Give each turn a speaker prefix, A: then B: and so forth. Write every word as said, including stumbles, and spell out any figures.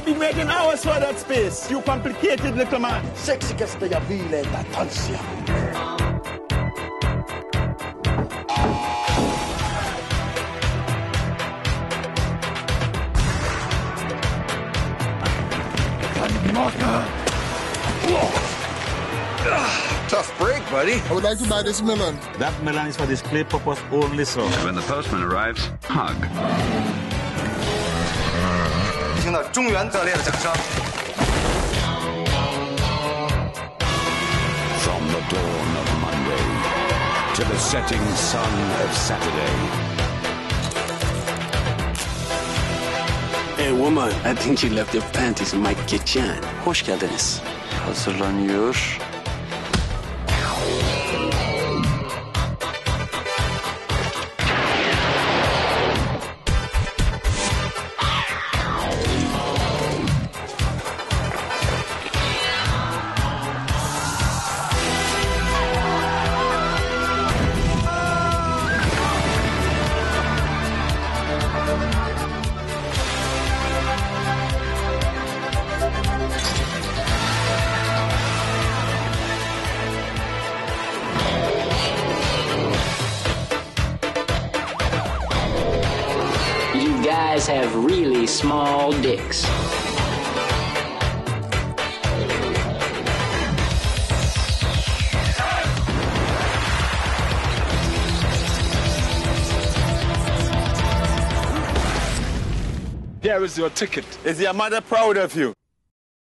A: been waiting hours for that space, you complicated little man.
B: Seksikästä ja viileitä tanssia.
C: Tough break, buddy.
D: I would like to buy this melon.
A: That melon is for display purpose only, sir.
E: When the postman arrives, hug.
C: 听到中原热烈的掌声。
F: From the dawn of Monday to the setting sun of Saturday.
G: Hey woman, I think you left your panties in my kitchen. Hoş geldiniz. Hazırlanıyor.
H: You guys have really small dicks.
A: There is your ticket. Is your mother proud of you?